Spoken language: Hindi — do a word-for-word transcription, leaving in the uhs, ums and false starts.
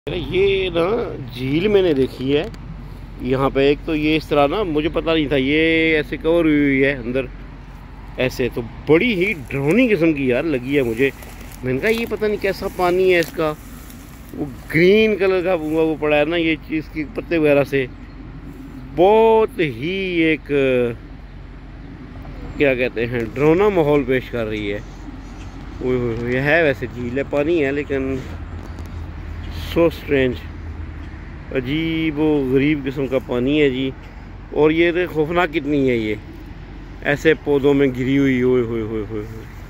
ये ना झील मैंने देखी है यहाँ पे। एक तो ये इस तरह ना, मुझे पता नहीं था ये ऐसे कवर हुई हुई है अंदर ऐसे, तो बड़ी ही डरावनी किस्म की यार लगी है मुझे। मैंने कहा ये पता नहीं कैसा पानी है इसका, वो ग्रीन कलर का वो पड़ा है ना ये चीज़ की पत्ते वगैरह से, बहुत ही एक क्या कहते हैं डरावना माहौल पेश कर रही है। वो ये है वैसे झील है, पानी है, लेकिन सो स्ट्रेंज, अजीब व गरीब किस्म का पानी है जी। और ये खौफनाक कितनी है ये, ऐसे पौधों में गिरी हुई, ओए होए होए होए।